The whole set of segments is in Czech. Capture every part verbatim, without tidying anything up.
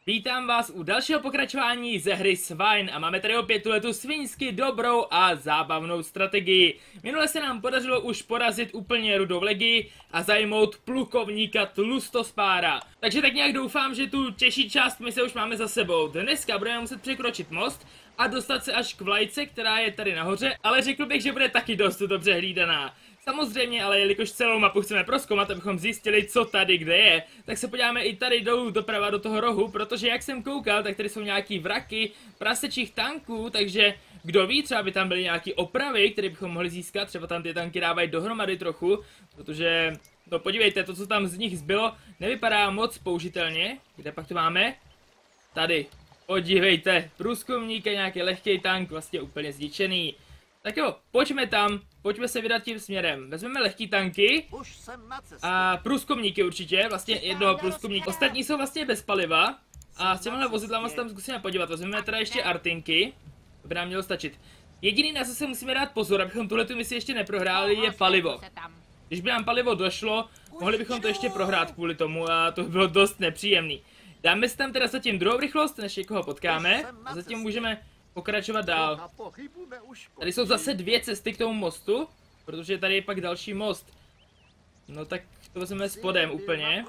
Vítám vás u dalšího pokračování ze hry Swine a máme tady opět tuhletu svinsky dobrou a zábavnou strategii. Minule se nám podařilo už porazit úplně rudou legii a zajmout plukovníka Tlustospára. Takže tak nějak doufám, že tu těžší část mise už máme za sebou. Dneska budeme muset překročit most a dostat se až k vlajce, která je tady nahoře, ale řekl bych, že bude taky dost dobře hlídaná. Samozřejmě, ale jelikož celou mapu chceme prozkoumat, abychom zjistili, co tady kde je, tak se podíváme i tady dolů doprava do toho rohu, protože jak jsem koukal, tak tady jsou nějaký vraky prasečích tanků, takže kdo ví, třeba by tam byly nějaký opravy, které bychom mohli získat, třeba tam ty tanky dávají dohromady trochu, protože, no podívejte, to, co tam z nich zbylo, nevypadá moc použitelně. Kde pak to máme? Tady, podívejte, průzkumník je nějaký lehký tank, vlastně úplně zničený. Tak jo, pojďme tam, pojďme se vydat tím směrem. Vezmeme lehký tanky a průzkumníky určitě, vlastně jednoho průzkumníka. Ostatní jsou vlastně bez paliva a s těmihle vozidlama se tam zkusíme podívat. Vezmeme teda ještě artinky, to by nám mělo stačit. Jediný, na co se musíme dát pozor, abychom tuhletu misi ještě neprohráli, je palivo. Když by nám palivo došlo, mohli bychom to ještě prohrát kvůli tomu a to by bylo dost nepříjemný. Dáme si tam teda zatím druhou rychlost, než někoho potkáme a zatím můžeme pokračovat dál. Tady jsou zase dvě cesty k tomu mostu, protože tady je pak další most. No tak to vezmeme spodem úplně.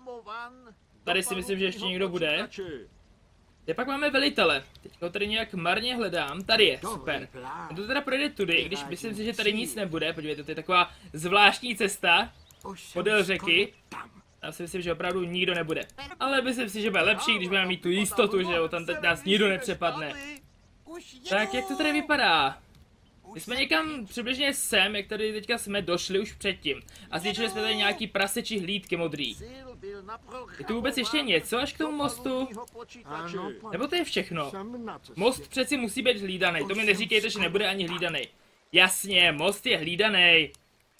Tady si myslím, že ještě někdo bude. Teď pak máme velitele. Teď ho tady nějak marně hledám. Tady je, super. A to teda projde tudy, i když myslím si, že tady nic nebude. Podívejte, to je taková zvláštní cesta podél řeky. Já si myslím, že opravdu nikdo nebude. Ale myslím si, že bude lepší, když budeme mít tu jistotu, že jo, tam teď nás nikdo nepřepadne. Tak jak to tady vypadá? My jsme někam přibližně sem, jak tady teďka jsme došli už předtím. A zničili jsme tady nějaký prasečí hlídky modrý. Je tu vůbec ještě něco až k tomu mostu? Nebo to je všechno? Most přeci musí být hlídaný, to mi neříkejte, že nebude ani hlídaný. Jasně, most je hlídaný.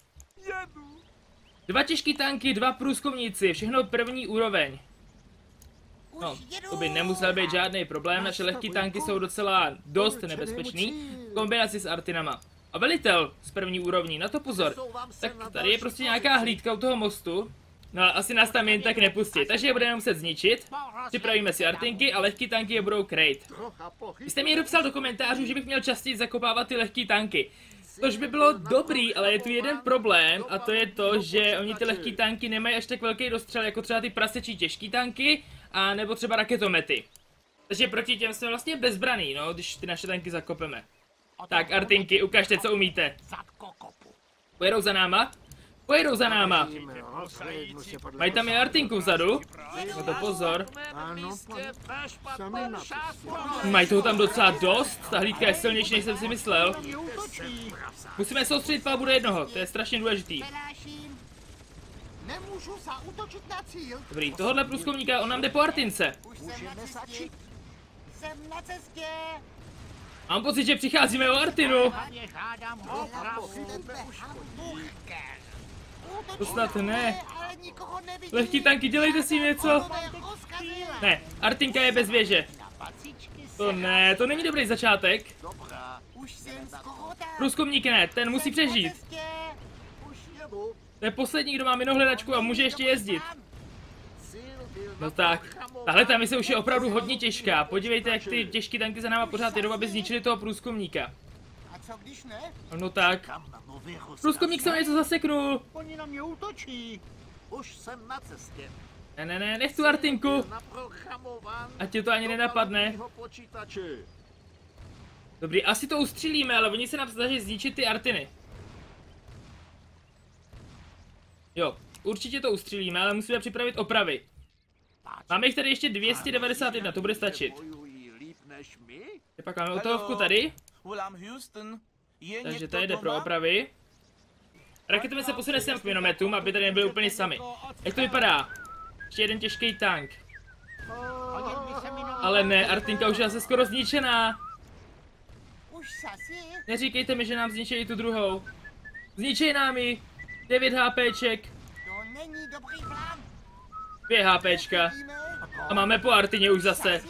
Dva těžký tanky, dva průzkumníci, všechno první úroveň. No, to by nemusel být žádný problém, naše lehký tanky jsou docela dost nebezpečný v kombinaci s artinama. A velitel z první úrovní, na to pozor. Tak tady je prostě nějaká hlídka u toho mostu. No ale asi nás tam jen tak nepustí, takže je budeme muset zničit. Připravíme si artinky a lehký tanky je budou krejt. Vy jste mi někdo psal do komentářů, že bych měl častěji zakopávat ty lehký tanky. Tož by bylo dobrý, ale je tu jeden problém a to je to, že oni ty lehký tanky nemají až tak velký dostřel jako třeba ty prasečí těžký tanky a nebo třeba raketomety. Takže proti těm jsme vlastně bezbraný, no, když ty naše tanky zakopeme. Tak, artinky, ukažte, co umíte. Pojedou za náma? Pojedou za náma. Mají tam i artinku vzadu? No to pozor. Mají toho tam docela dost, ta hlídka je silnější, než jsem si myslel. Musíme soustředit palbu do jednoho, to je strašně důležitý. Dobrý, tohohle průzkumníka, on nám jde po artince. Mám pocit, že přicházíme o artinu. To snad ne. Lehký tanky, dělejte si něco. Ne, artinka je bez věže. To ne, to není dobrý začátek. Průzkumník ne, ten musí přežít. To je poslední, kdo má minohledačku a může ještě jezdit. No tak, tahle ta mise už je opravdu hodně těžká. Podívejte, jak ty těžké tanky za náma pořád jedou, aby zničili toho průzkumníka. No tak. Průzkumník se něco zaseknul. Oni na mě útočí. Už jsem na cestě. Ne, ne, ne, nech tu artinku. Ať tě to ani nenapadne. Dobrý, asi to ustřílíme, ale oni se nám snaží zničit ty artiny. Jo, určitě to ustřílíme, ale musíme připravit opravy. Máme jich tady ještě dvě stě devadesát jedna, to bude stačit. A pak máme hotovku tady. Takže tady jde pro opravy. Raketami se posune sem k minometům, aby tady nebyli úplně sami. Jak to vypadá? Ještě jeden těžký tank. Ale ne, artinka už je asi skoro zničená. Neříkejte mi, že nám zničejí tu druhou. Zničej nám ji. devět HPček. dvě HPčka. A máme po artině už zase.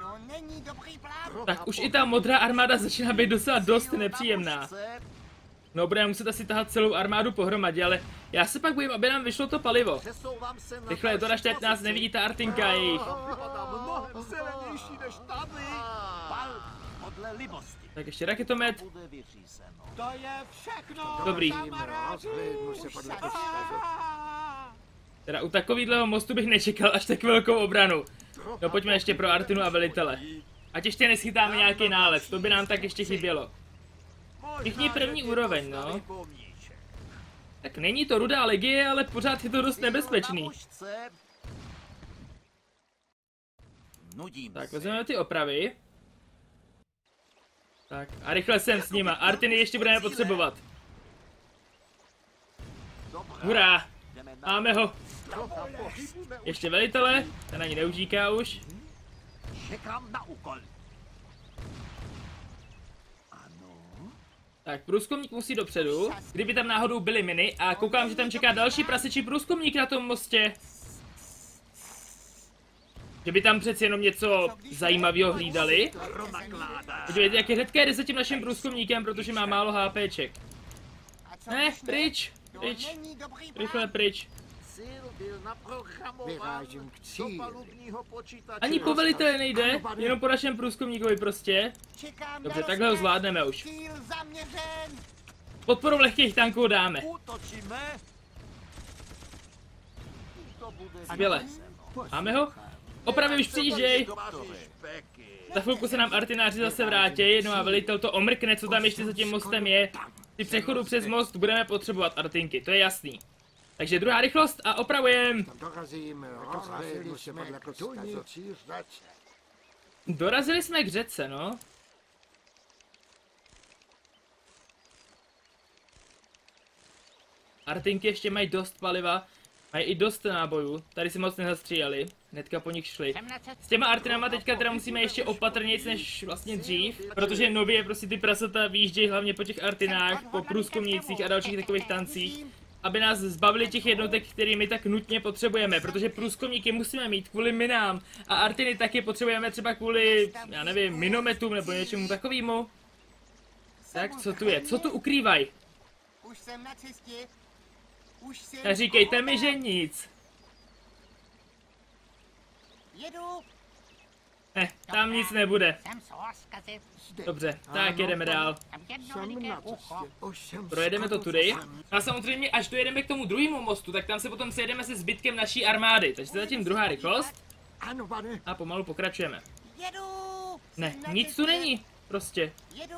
Tak už i ta modrá armáda začíná být docela dost nepříjemná. No, budeme muset asi tahat celou armádu pohromadě, ale já se pak bojím, aby nám vyšlo to palivo. Přesouvám se na Rychle, to našte, ať nás pozici. nevidí ta Artinka jejich. Vypadá mnohem zelenější než tady. Pal podle libosti. Tak ještě raketomet. Bude vyřízeno. To je všechno, Dobrý. kamarádi. Rozhlédnu se podle rozkazu. Teda u takovýhleho mostu bych nečekal až tak velkou obranu. No pojďme ještě pro Artinu a velitele. Ať ještě neschytáme nějaký nálet, to by nám tak ještě chybělo. Všichni první úroveň, no. Tak není to rudá legie, ale pořád je to dost nebezpečný. Nudím Tak se. vezmeme ty opravy. Tak a rychle jsem s nima, Artiny ještě budeme potřebovat. Dobrá, Hurá, jdeme na máme ho. trocha pohybujeme. Ještě velitele, ten ani neutíká už. Čekám na úkol. Ano. Tak průzkumník musí dopředu, kdyby tam náhodou byly miny a koukám, že tam čeká další prasečí průzkumník na tom mostě. Že by tam přeci jenom něco zajímavého hlídali. To nakládá. Podívejte, jak je hnedka jede za tím naším průzkumníkem, protože má málo HPček. Ne, pryč, pryč, rychle pryč. Cíl byl naprogramován Vyrážím k do cíli. palubního počítače. Ani po veliteli nejde, jenom po našem průzkumníkovi prostě. Dobře, takhle ho zvládneme už. Cíl zaměřen. Podporu lehkých tanků dáme. Útočíme. To bude Skvěle. vyřízeno. Máme ho? Opravy už přijížděj. Továři Špeky. Za chvilku se nám artináři zase vrátí, no a velitel to omrkne, co tam ještě za tím mostem je. Při přechodu přes most budeme potřebovat Artinky, to je jasný. Takže druhá rychlost a opravujem. Dorazím, rozhlédnu se podle rozkazu. Dorazili jsme k řece, no. Artinky ještě mají dost paliva, mají i dost nábojů, tady si moc nezastříjeli, hnedka po nich šli. S těma Artinama teďka teda musíme ještě opatrnějc než vlastně dřív, protože nově prostě ty prasata výjíždějí hlavně po těch Artinách, po průzkumnících a dalších takových tancích, aby nás zbavili těch jednotek, který my tak nutně potřebujeme, protože průzkumníky musíme mít kvůli minám a Artiny taky potřebujeme třeba kvůli, já nevím, minometům nebo něčemu takovému. Tak co tu je, co tu ukrývají? Už jsem na cestě. Už jsem... Neříkejte mi, že nic. Jedu. Ne, tam nic nebude. Jsem s rozkazy. Dobře, tak jedeme dál. Tam jedno Jsem veliké na ucho. cestě. Už jsem Projedeme to skoro tudy. tam. A samozřejmě, až dojedeme k tomu druhému mostu, tak tam se potom sejdeme se zbytkem naší armády. Takže zatím druhá rychlost Ano, pane. a pomalu pokračujeme. Jedu. Ne, Jsem na nic tu cestě. není. Prostě. Jedu.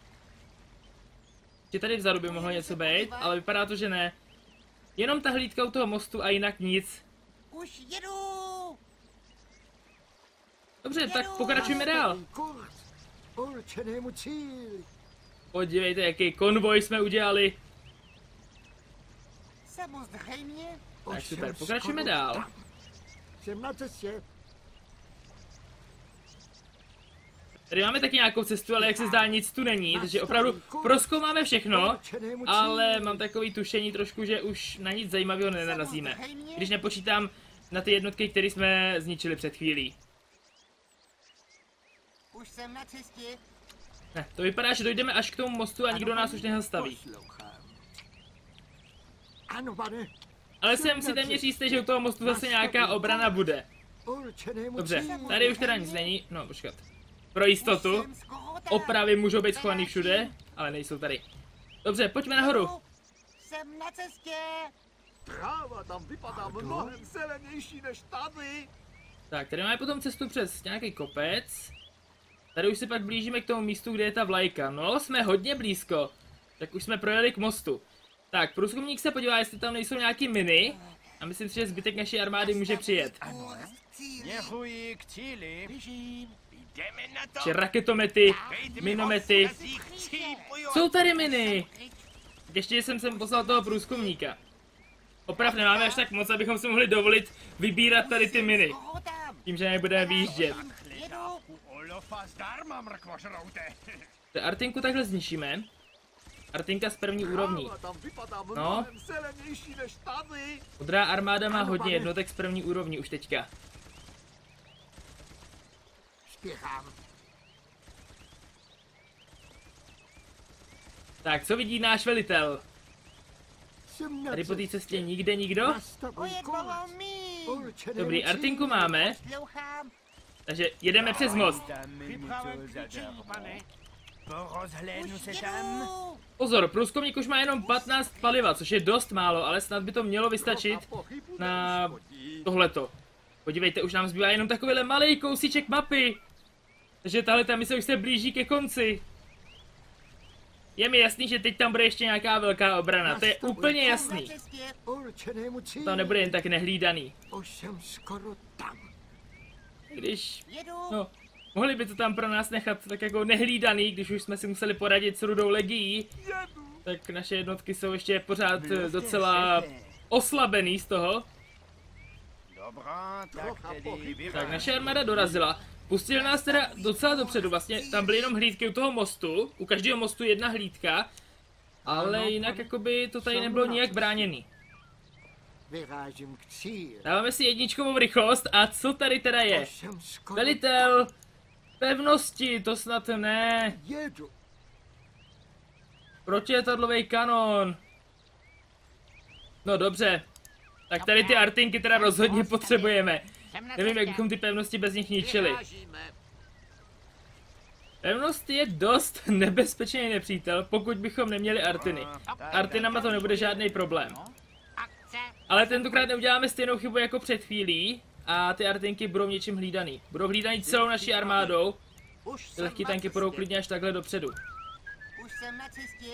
Že tady vzadu by mohlo něco být, ale vypadá to, že ne. Jenom ta hlídka u toho mostu a jinak nic. Už jedu. Dobře, tak pokračujeme dál. Kurz, určenému cíli. Podívejte, jaký konvoj jsme udělali. Samozřejmě. Tak Už super, jsem pokračujeme skoro dál. tam. Jsem na cestě. Tady máme taky nějakou cestu, ale jak se zdá, nic tu není, takže opravdu prozkoumáme všechno, Určenému ale cíli. mám takový tušení trošku, že už na nic zajímavého nenarazíme. Když nepočítám na ty jednotky, které jsme zničili před chvílí. Už jsem na cestě. Ne, to vypadá, že dojdeme až k tomu mostu a nikdo nás už nezastaví. Poslouchám. Ano, pane. Ale jsem si téměř jistý, že u toho mostu zase nějaká obrana bude. Určenému Dobře, cíli. tady už teda nic není, no počkat. Pro jistotu, Jsem skoro tam. opravy můžou být schovaný všude, ale nejsou tady. Dobře, pojďme nahoru. Jsem na cestě. Tráva tam vypadá mnohem zelenější než tady. Tak, tady máme potom cestu přes nějaký kopec. Tady už se pak blížíme k tomu místu, kde je ta vlajka. No, jsme hodně blízko. Tak už jsme projeli k mostu. Tak, průzkumník se podívá, jestli tam nejsou nějaký miny. A myslím si, že zbytek naší armády může přijet. Směřuji k cíli. Běžím. Jdeme na to. Že raketomety, minomety. Jsou tady miny! Ještě jsem sem poslal toho průzkumníka. Oprav nemáme až tak moc, abychom si mohli dovolit vybírat tady ty miny. Skoro tam. Tím, že nebudeme výjíždět. Jedu. Olofa zdarma, mrkvožroute. Tak Artinku takhle zničíme. Artinka z první úrovní. Tráva tam vypadá mnohem zelenější než tady. Modrá armáda má Ano, hodně pane. jednotek z první úrovní už teďka. Spěchám. Tak, co vidí náš velitel? Jsem na Tady po té cestě. cestě nikde nikdo? Nastavuj kurz. Určenému Dobrý, Artinku cíli. máme, takže jedeme přes most. Připraven k cvičení, pane. Porozhlédnu se tam. Pozor, průzkumník už má jenom patnáct paliva, což je dost málo, ale snad by to mělo vystačit na tohleto. Podívejte, už nám zbývá jenom takovýhle malý kousíček mapy. Takže tahle ta mise už se blíží ke konci. Je mi jasný, že teď tam bude ještě nějaká velká obrana, to je úplně jasný. Určenému cíli. To nebude jen tak nehlídaný. Už jsem skoro tam. Když, no, mohli by to tam pro nás nechat tak jako nehlídaný, když už jsme si museli poradit s Rudou legií, tak naše jednotky jsou ještě pořád eh, docela oslabený z toho. Dobrá, tak tedy Tak naše armáda dorazila. Pustil nás teda docela dopředu, vlastně tam byly jenom hlídky u toho mostu, u každého mostu jedna hlídka, ale jinak jakoby to tady nebylo nijak bráněný. Vyrážím k cíli. Dáváme si jedničkovou rychlost a co tady teda je? Už jsem skoro Velitel, pevnosti, to snad ne. jedu. Protiletadlový kanon. No dobře. Tak tady ty artinky teda rozhodně potřebujeme. Nevím, jak bychom ty pevnosti bez nich ničili. Pevnost je dost nebezpečný nepřítel, pokud bychom neměli artiny. Artinama to nebude žádný problém. Ale tentokrát neuděláme stejnou chybu jako před chvílí a ty artinky budou něčím hlídaný. Budou hlídaný celou naší armádou. Ty lehký tanky půjdou klidně až takhle dopředu. Už jsem na cestě.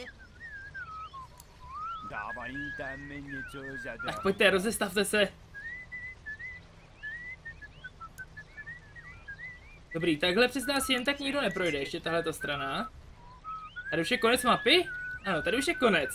dávají tam něco Tak zadarmo. pojďte, rozestavte se. Dobrý, takhle přes nás jen tak nikdo neprojde, ještě tahle strana. Tady už je konec mapy? Ano, tady už je konec.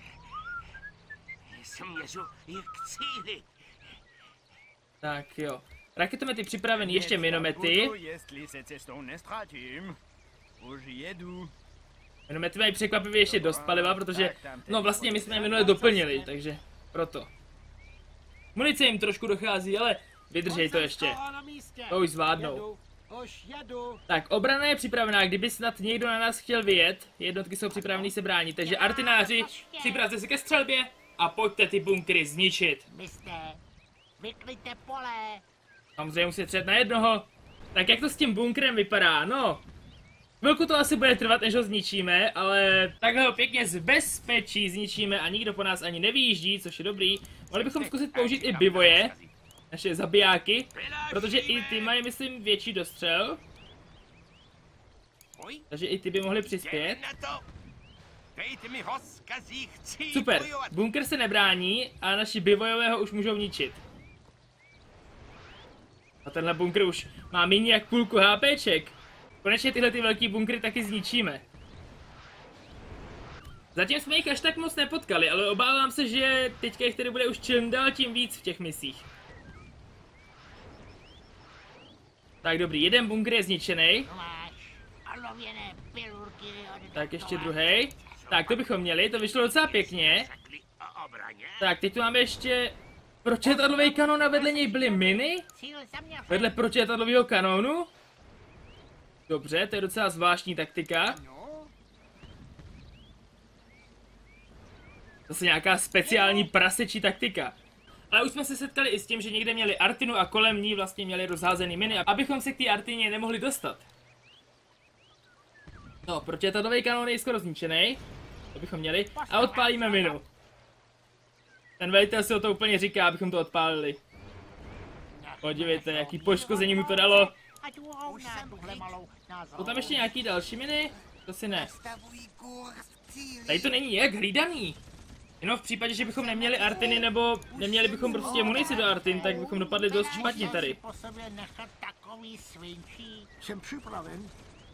Směřu i k cíli. Tak jo. Raketomety připravený, ještě minomety. Budu, jestli se cestou nestratím. Už jedu. Minomety mají překvapivě ještě dost paliva, protože, no vlastně my jsme je minule doplnili, takže proto. Munice jim trošku dochází, ale vydržej to ještě. Na místě. To už zvládnou. Jedu, už jedu. Tak, obrana je připravená, kdyby snad někdo na nás chtěl vyjet, jednotky jsou připravený se bránit, takže artináři, připravte se ke střelbě a pojďte ty bunkry zničit. Mister, vyklidte pole. Samozřejmě musí třet na jednoho. Tak jak to s tím bunkrem vypadá? No, chvilku to asi bude trvat, než ho zničíme, ale takhle ho pěkně z bezpečí zničíme a nikdo po nás ani nevyjíždí, což je dobrý. Mohli bychom zkusit použít i bivoje, naše zabijáky, protože i ty mají, myslím, větší dostřel. Takže i ty by mohly přispět. Na to. Dejte mi rozkazí, chci Super, bojovat. bunkr se nebrání a naši bivojové ho už můžou ničit. A tenhle bunkr už má méně jak půlku HPček. Konečně tyhle ty velký bunkry taky zničíme. Zatím jsme jich až tak moc nepotkali, ale obávám se, že teďka jich tady bude už čím dál tím víc v těch misích. Tak dobrý, jeden bunkr je zničený. Máš olověné pilulky od Tak ještě druhý. Tak to bychom měli, to vyšlo docela pěkně. Řekli o obraně. Tak teď tu máme ještě protiletadlový kanon a vedle něj byly miny. Cíl zaměřen. Vedle protiletadlového kanónu? Dobře, to je docela zvláštní taktika. Zase nějaká speciální prasečí taktika. Ale už jsme se setkali i s tím, že někde měli artinu a kolem ní vlastně měli rozházený miny, abychom se k té artině nemohli dostat. No, protiletadlový kanón je skoro zničený. To bychom měli. A odpálíme minu. Ten velitel si o to úplně říká, abychom to odpálili. Podívejte, jaký poškození mu to dalo. Ať urovná tuhle malou názor. Jsou tam ještě nějaký další miny? To si ne. Stavují kurz k cíli. Tady to není jak hlídaný. Jenom v případě, že bychom neměli artiny nebo neměli bychom prostě munici do artin, tak bychom dopadli dost špatně tady. Po sobě nechat takový svinčí. Jsem připraven.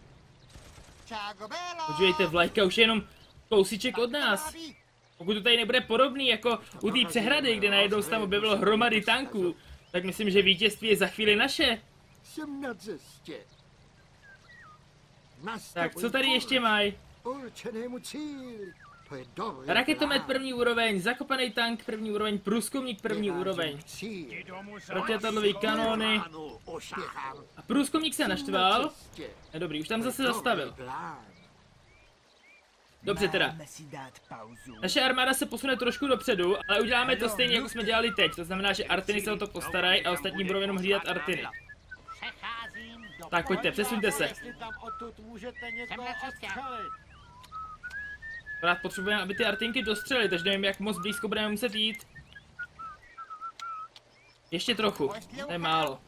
Podívejte, vlajka už je jenom kousíček od nás. Pokud to tady nebude podobný jako u té přehrady, kde najednou se tam objevilo hromady tanků, tak myslím, že vítězství je za chvíli naše. Jsem na cestě. Tak co tady ještě mají? Určenému cíli. To je dobrý. Raketomet první úroveň, zakopaný tank první úroveň, průzkumník první úroveň, Cíl. protiletadlový kanóny Ano, ospěchám. a průzkumník se naštval. Cestě. Je dobrý, už tam zase zastavil. Dobrý plán. Dobře teda. Máme si dát pauzu. Naše armáda se posune trošku dopředu, ale uděláme to stejně, jako jsme dělali teď. To znamená, že Artiny se o to postarají a ostatní budou jenom hlídat Artiny. Přecházím do... Tak pojďte, přesuňte se. Jestli tam odtud můžete Jsem někoho na cestě. odstřelit. Rád potřebujeme, aby ty Artinky dostřelily, takže nevím, jak moc blízko budeme muset jít. Ještě trochu, to je málo.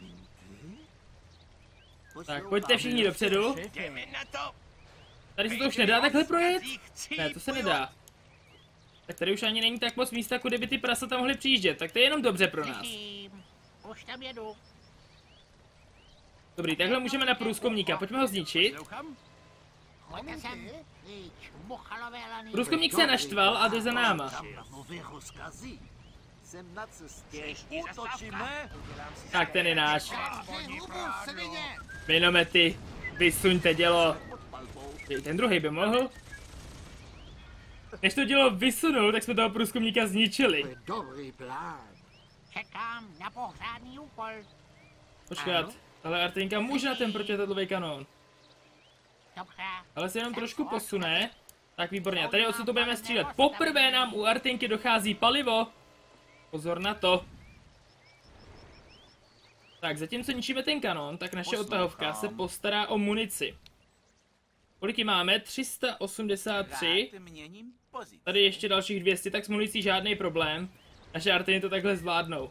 Tak, pojďte všichni dopředu. Jdeme na to. Tady se to už nedá takhle projet? Ne, to se nedá. Tak tady už ani není tak moc místa, kudy by ty prasata mohly přijíždět, tak to je jenom dobře pro nás. Slyším. Už tam jedu. Dobrý, takhle můžeme na průzkumníka, pojďme ho zničit. Poslouchám? Pojďte sem. Víč, muchalové laný. Průzkumník se naštval a jde za náma. Nové rozkazy. Jsem na cestě. Příští Útočíme. Tak ten je náš. Aspoň prádlo. Minomety, vysuňte dělo. Pod palbou. Jej, ten druhý by mohl. Než to dělo vysunul, tak jsme toho průzkumníka zničili. To je dobrý plán. Čekám na pořádný úkol. Počkat, ale Artinka může na ten protiletadlový kanón. Dobře. Ale se jenom trošku posune. Tak výborně, a tady odsud to budeme střílet. Poprvé nám u Artinky dochází palivo. Pozor na to. Tak, zatímco ničíme ten kanón, tak naše odtahovka se postará o munici. Kolik jí máme? tři sta osmdesát tři. Měním pozici. Tady ještě dalších dvě stě, tak s municí žádný problém. Naše Artiny to takhle zvládnou.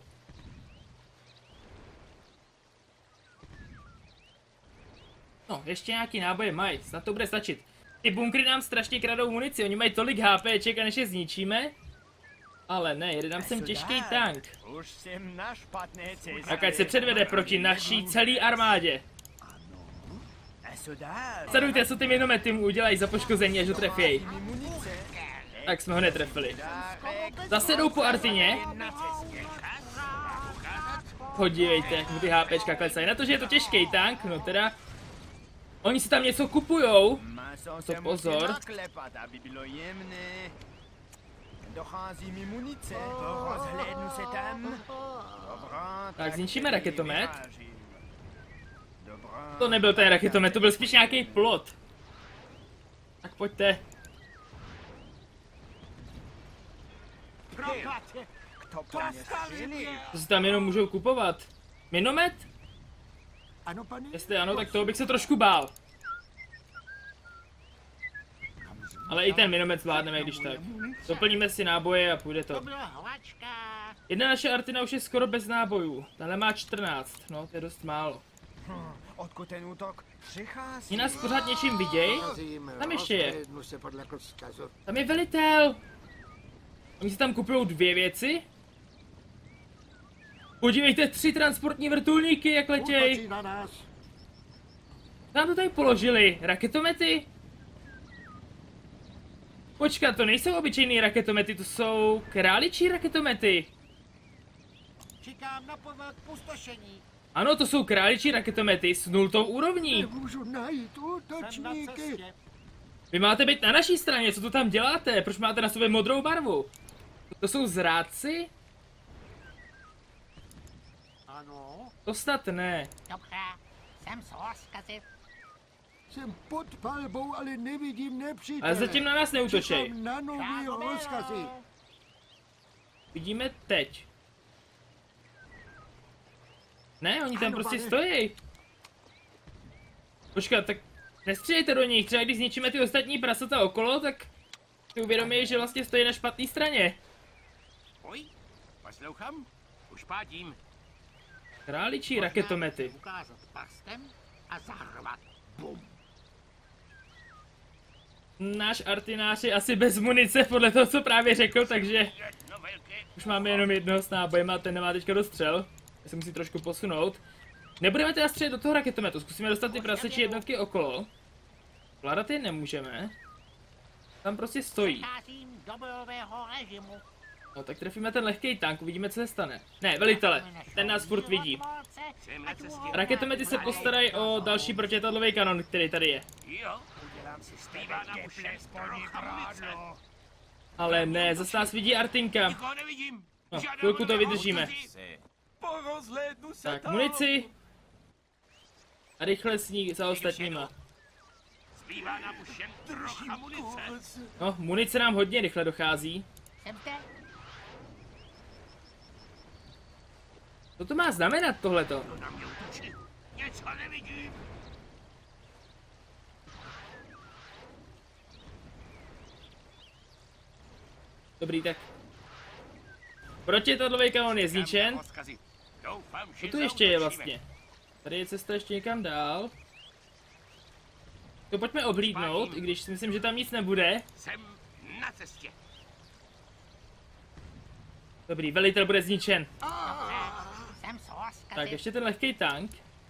No, ještě nějaký náboje mají, snad to bude stačit. Ty bunkry nám strašně kradou munici, oni mají tolik HPček a než je zničíme. Ale ne, jede nám sem těžký tank. Už jsem na špatné cestě. Tak ať se předvede proti naší celé armádě. A co dál? Sledujte, co ty minomety mu udělají za poškození, až ho trefějí. Munice. Tak jsme ho netrefili. Dárek Zase jdou po Artině. na cestě. Podívejte, jak mu ty HPčka klesají. Na to, že je to těžký tank, no teda. Oni si tam něco kupujou. Maso To se pozor. musí naklepat, aby bylo jemné. Dochází mi munice. Rozhlédnu se tam. Dobrá, Tak zničíme raketomet. vyvážím. Dobrá. To nebyl ten raketomet, to byl spíš nějaký plot. Tak pojďte. Proklatě. Kto po mně střílí? To si tam jenom můžou kupovat. Minomet? Ano, pane? Jestli ano, tak toho bych se trošku bál. Ale i ten minomet zvládneme, když tak. Doplníme si náboje a půjde To to. byla hlačka. Jedna naše Artina už je skoro bez nábojů. Tahle má čtrnáct, no to je dost málo. Odkud ten útok přichází? Oni nás pořád něčím viděj? Razím, Tam ještě je. rozhlédnu se podle rozkazu. Tam je velitel! Oni si tam kupují dvě věci. Podívejte, tři transportní vrtulníky, jak letěj. Útočí na nás. Nám to tady položili. Raketomety? Počkat, to nejsou obyčejný raketomety, to jsou králičí raketomety. Čekám na povel k pustošení. Ano, to jsou králičí raketomety s nultou úrovní. Nemůžu najít Jsem na útočníky. cestě. Vy máte být na naší straně, co tu tam děláte? Proč máte na sobě modrou barvu? To jsou zrádci? Ano. To snad ne. Dobře. Jsem z rozkazy. Jsem pod palbou, ale nevidím nepřítele. Ale zatím na nás neútočej. Čekám na nový rozkazy. Vidíme teď. Ne, oni tam Ano, prostě pane. stojí. Počkat, tak nestřílejte do nich, třeba když zničíme ty ostatní prasata okolo, tak si uvědomí, že vlastně stojí na špatné straně. Oj, poslouchám. Už pádím. Králičí raketomety. Ukázat prstem a zahrvat. Bum. Náš Artinář je asi bez munice, podle toho, co právě řekl, takže Jedno velké. už máme jenom jednoho s nábojem a ten nemá teďka dostřel. Já se musí trošku posunout. Nebudeme teda střelit do toho raketometu, zkusíme dostat ty prasečí jednotky okolo. Vládat je nemůžeme. Tam prostě stojí. Přecházím do bojového režimu. No tak trefíme ten lehký tank, uvidíme, co se stane. Ne, velitele, ten nás furt vidí. Jsem na cestě. Raketomety se postarají o další protiletadlový kanon, který tady je. Jo, udělám si zbývá nám už aspoň prádlo. Ale ne, zase nás vidí Artinka. Nikoho nevidím. No, Žádám chvilku to na vydržíme. pozici. Porozhlédnu se Tak, tam. munici. A rychle s ní za ostatníma. Zbývá nám už jen trocha munice. No, munice nám hodně rychle dochází. Jsem zde. Co to má znamenat tohleto? To na mě útočí. Něco nevidím. Dobrý, tak. Protiletadlový kanon je zničen. Doufám, Co že tu ještě je zaútočíme. vlastně? Tady je cesta ještě někam dál. To pojďme ohlídnout, i když si myslím, že tam nic nebude. Jsem na cestě. Dobrý, velitel bude zničen. Jsem soska. Tak, ještě ten lehký tank.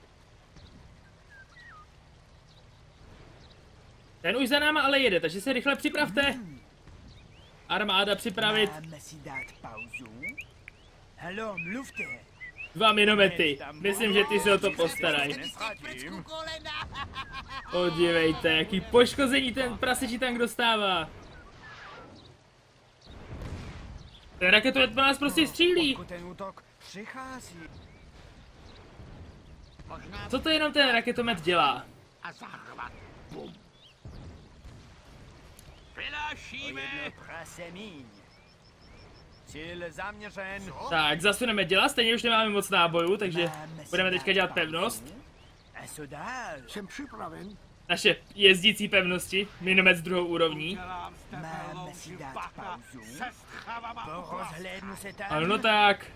Ten už za náma ale jede, takže se rychle připravte. Armáda připravit. Máme si dát pauzu? Haló, mluvte. Dva minomety. Myslím, že ty se o to postarají. Nestratím. Kolena. Podívejte, jaký poškození ten prasečí tank dostává. Ten raketomet po nás prostě střílí. Odkud ten útok přichází? Možná Co to jenom ten raketomet dělá? a zároveň. Bum. Vynášíme. Jedno prase míň. Cíl zaměřen. Tak, zasuneme děla, stejně už nemáme moc nábojů, takže Máme si budeme dát teďka dělat pauzu? pevnost. A co dál? Jsem připraven. Naše jezdící pevnosti, minomet s druhou úrovní. Máme si dát pauzu? Porozhlédnu se tam. Ano, no tak.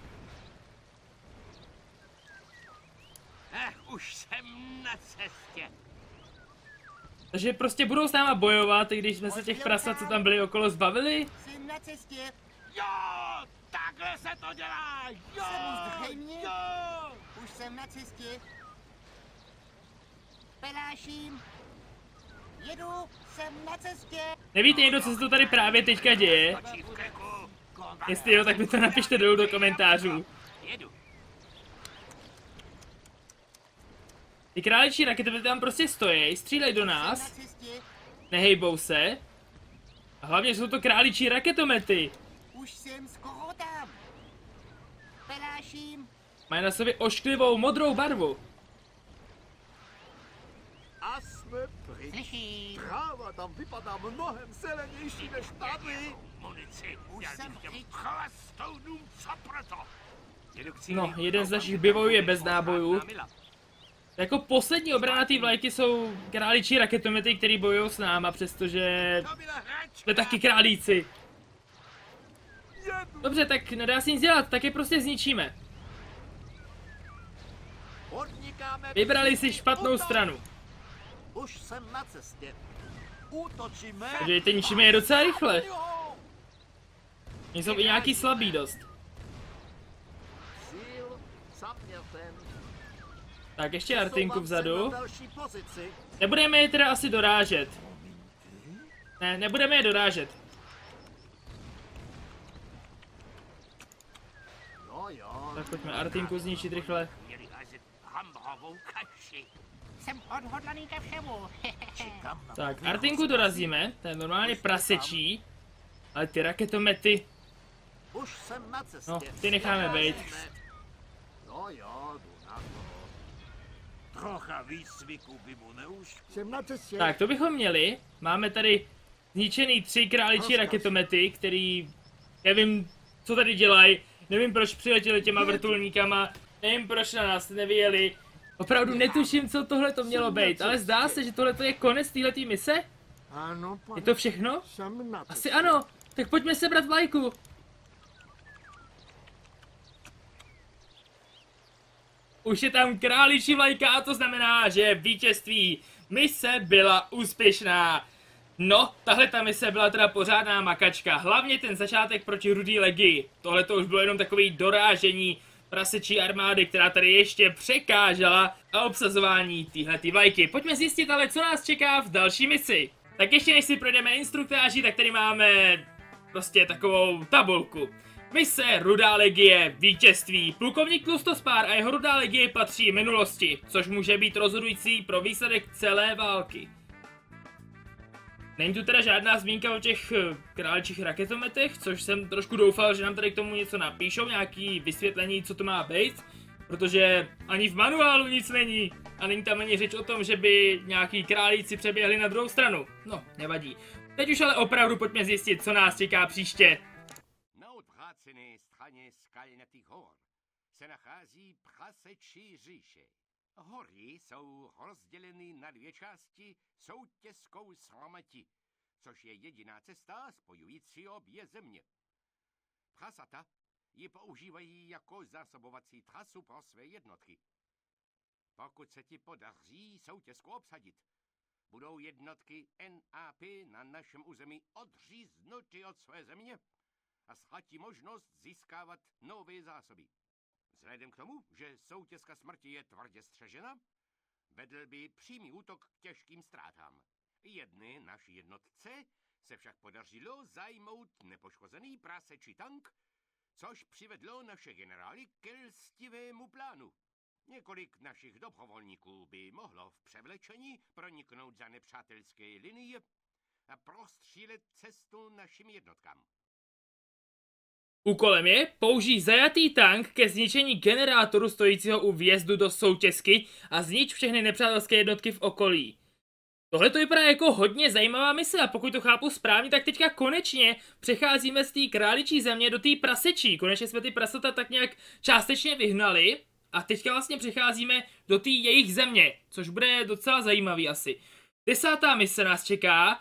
Eh, už jsem na cestě. Takže prostě budou s náma bojovat, i když jsme se těch prasat, co tam byli okolo, zbavili. Jsem na cestě. Jo, takhle se to dělá. Jo, Jsem zřejmě. jo. Už jsem na cestě. Peláším. Jedu, jsem na cestě. Nevíte někdo, co se to tady právě teďka děje? Točí v krku. Jestli jo, tak mi to napište dolů do komentářů. Jedu. Ty králičí rakety tam prostě stojí, střílej do Jsem na nás, cestě. nehejbou se. A hlavně jsou to králičí raketomety. Už jsem skoro tam. Peláším. Mají na sobě ošklivou modrou barvu. A jsme pryč. Slyším. Tráva tam vypadá mnohem zelenější než tady. Munici. Už Měl jsem bych těm pryč. chvastounům, co proto. Jedu k cíli. No, jeden z našich bivojů je bez nábojů. Jako poslední obrana té vlajky jsou králičí raketomety, který bojují s náma, přestože To byla hračka. jsme taky králíci. Jedu. Dobře, tak nedá se nic dělat, tak je prostě zničíme. Podnikáme. Vybrali si špatnou Útok. stranu. Už jsem na cestě. Útočíme. Takže ty ničíme je docela rychle. Jo. Oni jsou i nějaký slabý dost. Cíl zaměřen. Tak ještě Artinku vzadu. Na další pozici. Nebudeme je teda asi dorážet. Ne, nebudeme je dorážet. No jo. Tak pojďme Artinku zničit rychle. Měli házet hamburovou kaši. Jsem odhodlaný ke všemu. Čekám na Tak, Artinku dorazíme, to je normálně prasečí. Ale ty raketomety, Už jsem na cestě. no, ty necháme být. No jo, jdu na to. Trocha výcviku by mu neušlo. Jsem na cestě. Tak, to bychom měli. Máme tady zničený tři králičí raketomety, který, nevím, co tady dělají. Nevím, proč přiletěli těma vrtulníkama. Nevím, proč na nás nevyjeli. Opravdu netuším, co tohle to mělo být, ale zdá se, že tohle je konec téhletý mise. Ano, pane. Je to všechno? Jsem na cestě. Asi ano. Tak pojďme sebrat vlajku. Už je tam králičí vlajka a to znamená, že vítězství. Mise byla úspěšná. No, tahle ta mise byla teda pořádná makačka. Hlavně ten začátek proti Rudý legii. Tohle to už bylo jenom takový dorážení prasečí armády, která tady ještě překážela a obsazování téhletý vlajky. Pojďme zjistit ale, co nás čeká v další misi. Tak ještě než si projdeme instruktáží, tak tady máme prostě takovou tabulku. Mise Rudá legie, vítězství. Plukovník Tlustospár a jeho Rudá legie patří minulosti, což může být rozhodující pro výsledek celé války. Není tu teda žádná zmínka o těch králičích raketometech, což jsem trošku doufal, že nám tady k tomu něco napíšou, nějaký vysvětlení, co to má být, protože ani v manuálu nic není. a není tam ani řeč o tom, že by nějaký králíci přeběhli na druhou stranu. No, nevadí. Teď už ale opravdu pojďme zjistit, co nás čeká příště. Na odvrácené straně skalnatých hor se nachází prasečí říše. Hory jsou rozděleny na dvě části soutěskou slamati, což je jediná cesta spojující obě země. Prasata ji používají jako zásobovací trasu pro své jednotky. Pokud se ti podaří soutěsku obsadit, budou jednotky N A P na našem území odříznuty od své země a ztratí možnost získávat nové zásoby. Vzhledem k tomu, že soutěska smrti je tvrdě střežena, vedl by přímý útok k těžkým ztrátám. Jedné naší jednotce se však podařilo zajmout nepoškozený prasečí tank, což přivedlo naše generály ke lstivému plánu. Několik našich dobrovolníků by mohlo v převlečení proniknout za nepřátelské linie a prostřílet cestu našim jednotkám. Úkolem je použít zajatý tank ke zničení generátoru stojícího u vjezdu do soutěsky a znič všechny nepřátelské jednotky v okolí. Tohle to vypadá jako hodně zajímavá mise a pokud to chápu správně, tak teďka konečně přecházíme z té králičí země do té prasečí. Konečně jsme ty prasata tak nějak částečně vyhnali a teďka vlastně přecházíme do té jejich země, což bude docela zajímavý asi. Desátá mise nás čeká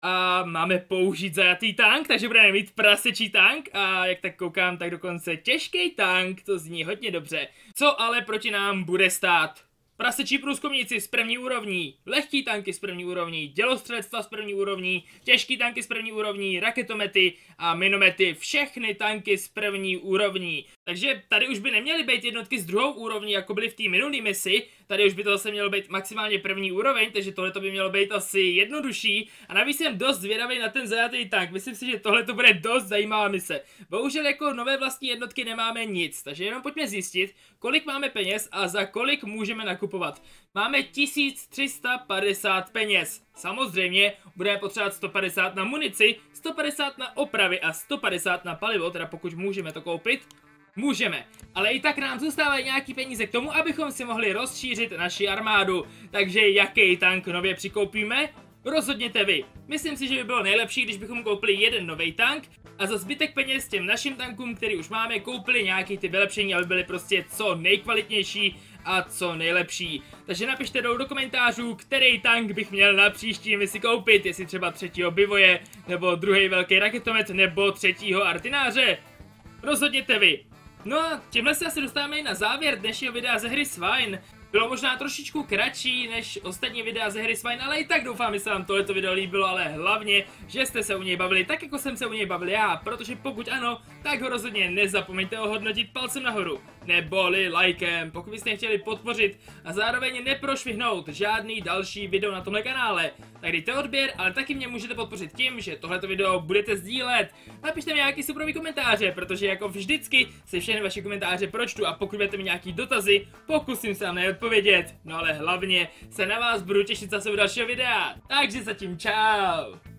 a máme použít zajatý tank, takže budeme mít prasečí tank a jak tak koukám, tak dokonce těžký tank, to zní hodně dobře. Co ale proti nám bude stát? Prasečí průzkumníci z první úrovní, lehký tanky z první úrovní, dělostřelectva z první úrovní, těžký tanky z první úrovní, raketomety a minomety, všechny tanky z první úrovní. Takže tady už by neměly být jednotky z druhou úrovní, jako byly v té minulé misi, tady už by to zase mělo být maximálně první úroveň, takže tohle by mělo být asi jednodušší. A navíc jsem dost zvědavý na ten zajatý tank, myslím si, že tohle to bude dost zajímavá mise. Bohužel jako nové vlastní jednotky nemáme nic, takže jenom pojďme zjistit, kolik máme peněz a za kolik můžeme nakupovat. Máme tisíc tři sta padesát peněz. Samozřejmě budeme potřebovat sto padesát na munici, sto padesát na opravy a sto padesát na palivo, teda pokud můžeme to koupit. Můžeme, ale i tak nám zůstávají nějaký peníze k tomu, abychom si mohli rozšířit naši armádu. Takže jaký tank nově přikoupíme? Rozhodněte vy. Myslím si, že by bylo nejlepší, když bychom koupili jeden nový tank a za zbytek peněz těm našim tankům, který už máme, koupili nějaký ty vylepšení, aby byly prostě co nejkvalitnější a co nejlepší. Takže napište dolů do komentářů, který tank bych měl na příští misi koupit, jestli třeba třetího bivoje, nebo druhý velký raketomet, nebo třetího artináře. Rozhodněte vy. No a tímhle se asi dostáváme i na závěr dnešního videa ze hry Swine. Bylo možná trošičku kratší než ostatní videa ze hry Swine, ale i tak doufám, že se vám tohleto video líbilo, ale hlavně, že jste se u něj bavili tak, jako jsem se u něj bavil já, protože pokud ano, tak ho rozhodně nezapomeňte ohodnotit palcem nahoru, neboli lajkem, pokud byste chtěli podpořit a zároveň neprošvihnout žádný další video na tomhle kanále. Tak dejte odběr, ale taky mě můžete podpořit tím, že tohleto video budete sdílet. Napište mi nějaký superový komentáře, protože jako vždycky si všechny vaše komentáře pročtu a pokud budete mít nějaký dotazy, pokusím se vám na ně odpovědět. No ale hlavně se na vás budu těšit zase u dalšího videa. Takže zatím čau.